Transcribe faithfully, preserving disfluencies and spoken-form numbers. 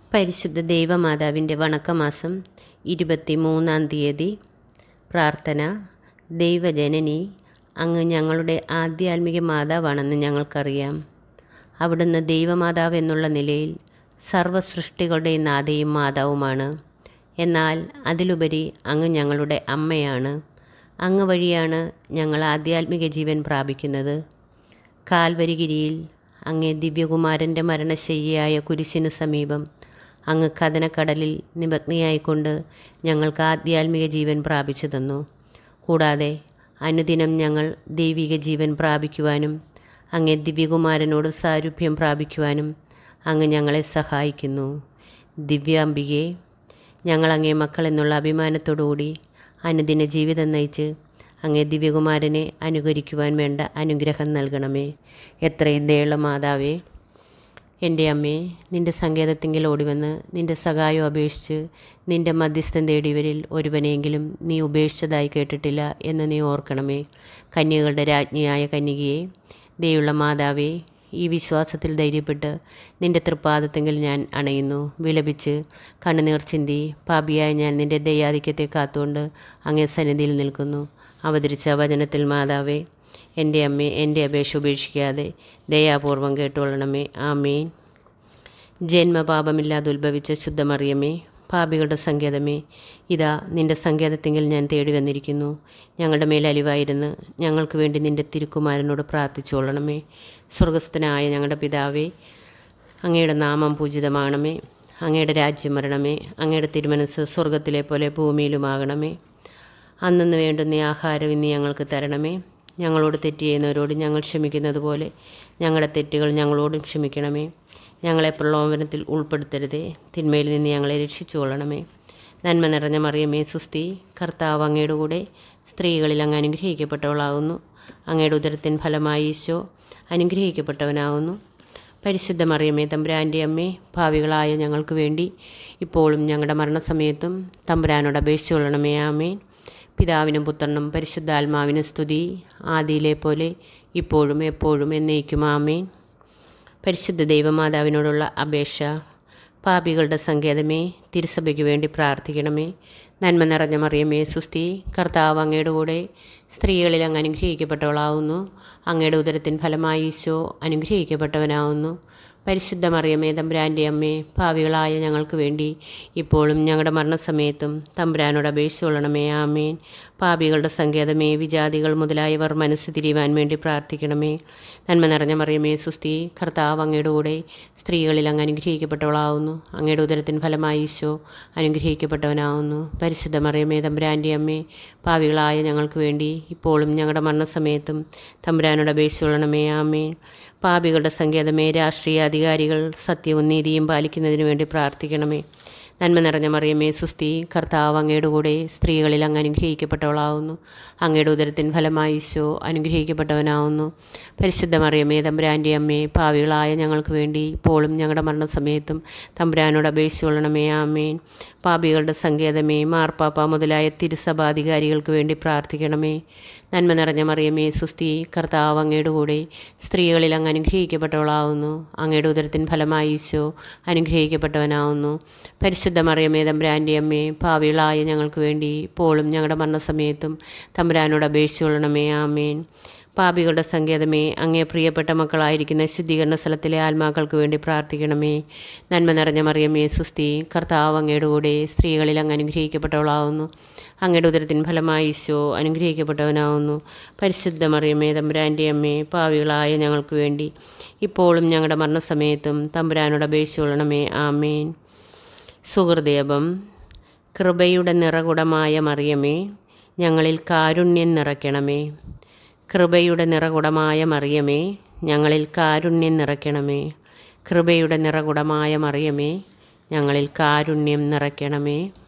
പരിശുദ്ധ ദൈവമാതാവിൻ്റെ വണക്കമാസം ഇരുപത്തി മൂന്നാം തീയതി. പ്രാർത്ഥന. ദൈവജനനി, അങ്ങ് ഞങ്ങളുടെ ആധ്യാത്മിക മാതാവാണെന്ന് ഞങ്ങൾക്കറിയാം. അവിടുന്ന് ദൈവമാതാവ് എന്നുള്ള നിലയിൽ സർവ്വസൃഷ്ടികളുടെ നാഥയും മാതാവുമാണ്. എന്നാൽ അതിലുപരി അങ്ങ് ഞങ്ങളുടെ അമ്മയാണ്. അങ്ങ് വഴിയാണ് ഞങ്ങൾ ആധ്യാത്മിക ജീവൻ പ്രാപിക്കുന്നത്. കാൽവരിഗിരിയിൽ അങ്ങേ ദിവ്യകുമാരൻ്റെ മരണശയ്യയായ കുരിശിനു സമീപം അങ്ങ് കഥനക്കടലിൽ നിമഗ്നയായിക്കൊണ്ട് ഞങ്ങൾക്ക് ആധ്യാത്മിക ജീവൻ പ്രാപിച്ചു തന്നു. കൂടാതെ അനുദിനം ഞങ്ങൾ ദൈവിക ജീവൻ പ്രാപിക്കുവാനും അങ്ങേ ദിവ്യകുമാരനോട് സാരൂപ്യം പ്രാപിക്കുവാനും അങ്ങ് ഞങ്ങളെ സഹായിക്കുന്നു. ദിവ്യാംബികയെ, ഞങ്ങൾ അങ്ങേ മക്കൾ എന്നുള്ള അഭിമാനത്തോടുകൂടി അനുദിന ജീവിതം നയിച്ച് അങ്ങേ ദിവ്യകുമാരനെ അനുകരിക്കുവാൻ വേണ്ട അനുഗ്രഹം നൽകണമേ. എത്രയും ദയുള്ള മാതാവേ, എൻ്റെ അമ്മേ, നിൻ്റെ സങ്കേതത്തിങ്കിൽ ഓടിവന്ന് നിൻ്റെ സഹായം അപേക്ഷിച്ച് നിൻ്റെ മധ്യസ്ഥം തേടിയവരിൽ ഒരുവനെങ്കിലും നീ ഉപേക്ഷിച്ചതായി കേട്ടിട്ടില്ല എന്ന് നീ ഓർക്കണമേ. കന്യകളുടെ രാജ്ഞിയായ കന്യകയെ, ദയുള്ള മാതാവേ, ഈ വിശ്വാസത്തിൽ ധൈര്യപ്പെട്ട് നിൻ്റെ തൃപ്പാദത്തെങ്കിൽ ഞാൻ അണയുന്നു. വിലപിച്ച് കണ്ണുനീർ ചിന്തി പാപിയായ ഞാൻ നിൻ്റെ ദയാധിക്യത്തെ കാത്തുകൊണ്ട് അങ്ങേ സന്നിധിയിൽ നിൽക്കുന്നു. അവതരിച്ച വചനത്തിൽ മാതാവേ, എൻ്റെ അമ്മേ, എൻ്റെ അപേക്ഷ ഉപേക്ഷിക്കാതെ ദയാപൂർവം കേട്ടുകൊള്ളണമേ. ആമേൻ. ജന്മപാപമില്ലാതെ ഉത്ഭവിച്ച ശുദ്ധമറിയമേ, പാപികളുടെ സങ്കേതമേ, ഇതാ നിൻ്റെ സങ്കേതത്തെങ്കിൽ ഞാൻ തേടി വന്നിരിക്കുന്നു. ഞങ്ങളുടെ മേൽ അലിവായിരുന്ന് ഞങ്ങൾക്ക് വേണ്ടി നിൻ്റെ തിരുക്കുമാരനോട് പ്രാർത്ഥിച്ചുകൊള്ളണമേ. സ്വർഗസ്ഥനായ ഞങ്ങളുടെ പിതാവേ, അങ്ങയുടെ നാമം പൂജിതമാകണമേ. അങ്ങയുടെ രാജ്യം വരണമേ. അങ്ങയുടെ തിരുമനസ് സ്വർഗത്തിലെ പോലെ ഭൂമിയിലുമാകണമേ. അന്നന്ന് വേണ്ടുന്ന ആഹാരം ഇന്ന് ഞങ്ങൾക്ക് തരണമേ. ഞങ്ങളോട് തെറ്റ് ചെയ്യുന്നവരോട് ഞങ്ങൾ ക്ഷമിക്കുന്നത് പോലെ ഞങ്ങളുടെ തെറ്റുകൾ ഞങ്ങളോടും ക്ഷമിക്കണമേ. ഞങ്ങളെ പ്രലോഭനത്തിൽ ഉൾപ്പെടുത്തരുതേ, തിന്മയിൽ നിന്ന് ഞങ്ങളെ രക്ഷിച്ചു കൊള്ളണമേ. നന്മ നിറഞ്ഞ മറിയമേ സുസ്തി, കർത്താവ് അങ്ങയുടെ കൂടെ സ്ത്രീകളിൽ അങ്ങ് അനുഗ്രഹിക്കപ്പെട്ടവളാകുന്നു. അങ്ങയുടെ ഉദരത്തിൻ ഫലമായി ഈശോ അനുഗ്രഹിക്കപ്പെട്ടവനാകുന്നു. പരിശുദ്ധ മറിയമേ, തമ്പുരാൻ്റെ അമ്മേ, ഭാവികളായ ഞങ്ങൾക്ക് വേണ്ടി ഇപ്പോഴും ഞങ്ങളുടെ മരണസമയത്തും തമ്പുരാനോട് അപേക്ഷിച്ചു കൊള്ളണമേ. ആമേൻ. പിതാവിനും പുത്രനും പരിശുദ്ധാത്മാവിനും സ്തുതി, ആദിയിലെ പോലെ ഇപ്പോഴും എപ്പോഴും എന്നേക്കും. ആമേൻ. പരിശുദ്ധ ദൈവമാതാവിനോടുള്ള അപേക്ഷ. പാപികളുടെ സങ്കേതമേ, തിരുസഭയ്ക്ക് വേണ്ടി പ്രാർത്ഥിക്കണമേ. നന്മ നിറഞ്ഞ മറിയമേ സുസ്തി, കർത്താവ് അങ്ങയുടെ കൂടെ സ്ത്രീകളിൽ അങ്ങ് അനുഗ്രഹിക്കപ്പെട്ടവളാവുന്നു. അങ്ങയുടെ ഉദരത്തിൻ ഫലമായി ഈശോ അനുഗ്രഹിക്കപ്പെട്ടവനാവുന്നു. പരിശുദ്ധ മറിയമേ, തമ്പുരാൻ്റെ അമ്മേ, ഭാവികളായ ഞങ്ങൾക്ക് വേണ്ടി ഇപ്പോഴും ഞങ്ങളുടെ മരണസമയത്തും തമ്പുരാനോട് അപേക്ഷിച്ചു കൊള്ളണമേ. ആമേൻ. പാപികളുടെ സങ്കേതമേ, വിജാതികൾ മുതലായവർ മനസ്സ് തിരിയുവാൻ വേണ്ടി പ്രാർത്ഥിക്കണമേ. നന്മ നിറഞ്ഞ മറിയമേ സുസ്തി, കർത്താവ് അങ്ങയുടെ കൂടെ സ്ത്രീകളിൽ അങ്ങ് അനുഗ്രഹിക്കപ്പെട്ടവളാവുന്നു. അങ്ങയുടെ ഉദരത്തിൻ ഫലമായി ഈശോ അനുഗ്രഹിക്കപ്പെട്ടവനാവുന്നു. പരിശുദ്ധ മറിയമേ, തമ്പുരാൻ്റെ അമ്മേ, പാപികളായ ഞങ്ങൾക്ക് വേണ്ടി ഇപ്പോഴും ഞങ്ങളുടെ മരണസമയത്തും തമ്പുരാനോട് അപേക്ഷിച്ചു കൊള്ളണമേ. ആമേൻ. പാപികളുടെ സങ്കേതമേ, രാഷ്ട്രീയ അധികാരികൾ സത്യവും നീതിയും പാലിക്കുന്നതിന് വേണ്ടി പ്രാർത്ഥിക്കണമേ. നന്മ നിറഞ്ഞ മറിയമേ സുസ്തി, കർത്താവ് അങ്ങയുടെ കൂടെ സ്ത്രീകളിൽ അങ്ങ് അനുഗ്രഹിക്കപ്പെട്ടവളാവുന്നു. അങ്ങയുടെ ഉദരത്തിൻ ഫലമായി ഈശോ അനുഗ്രഹിക്കപ്പെട്ടവനാവുന്നു. പരിശുദ്ധ മറിയമേ, തമ്പുരാൻ്റെ അമ്മേ, പാപികളായ ഞങ്ങൾക്ക് വേണ്ടി ഇപ്പോഴും ഞങ്ങളുടെ മരണസമയത്തും തമ്പുരാനോട് അപേക്ഷിച്ചു കൊള്ളണമേ. ആമേൻ. പാപികളുടെ സങ്കേതമേ, മാർപ്പാപ്പ മുതലായ തിരുസഭാധികാരികൾക്ക് വേണ്ടി പ്രാർത്ഥിക്കണമേ. നന്മ നിറഞ്ഞ മറിയമേ സുസ്തി, കർത്താവ് അങ്ങയുടെ കൂടെ സ്ത്രീകളിൽ അങ്ങ് അനുഗ്രഹിക്കപ്പെട്ടവളാവുന്നു. അങ്ങയുടെ ഉദരത്തിൻ ഫലമായി ഈശോ അനുഗ്രഹിക്കപ്പെട്ടവനാവുന്നു. പരിശുദ്ധ മറിയമേ, തമ്പുരാൻ്റെ അമ്മേ, പാപികളായ ഞങ്ങൾക്ക് വേണ്ടി ഇപ്പോഴും ഞങ്ങളുടെ മരണസമയത്തും തമ്പുരാനോട് അപേക്ഷിച്ചു കൊള്ളണമേ. ആമേൻ. പാപികളുടെ സങ്കേതമേ, അങ്ങേ പ്രിയപ്പെട്ട മക്കളായിരിക്കുന്ന ശുദ്ധീകരണ സ്ഥലത്തിലെ ആത്മാക്കൾക്ക് വേണ്ടി പ്രാർത്ഥിക്കണമേ. നന്മ നിറഞ്ഞ മറിയമേ സുസ്തി, കർത്താവ് അങ്ങയുടെ കൂടെ സ്ത്രീകളിൽ അങ്ങ് അനുഗ്രഹിക്കപ്പെട്ടവളാവുന്നു. അങ്ങയുടെ ഉദരത്തിൻ ഫലമായി ഈശോ അനുഗ്രഹിക്കപ്പെട്ടവനാവുന്നു. പരിശുദ്ധ മറിയമേ, തമ്പുരാൻ്റെ അമ്മേ, പാപികളായ ഞങ്ങൾക്ക് വേണ്ടി ഇപ്പോഴും ഞങ്ങളുടെ മരണസമയത്തും തമ്പുരാനോട് അപേക്ഷിച്ചു കൊള്ളണമേ. ആമേൻ. സുഹൃദേവം. കൃപയുടെ നിറകുടമായ മറിയമേ, ഞങ്ങളിൽ കാരുണ്യം നിറയ്ക്കണമേ. കൃപയുടെ നിറകുടമായ മറിയമേ, ഞങ്ങളിൽ കാരുണ്യം നിറയ്ക്കണമേ. കൃപയുടെ നിറകുടമായ മറിയമേ, ഞങ്ങളിൽ കാരുണ്യം നിറയ്ക്കണമേ.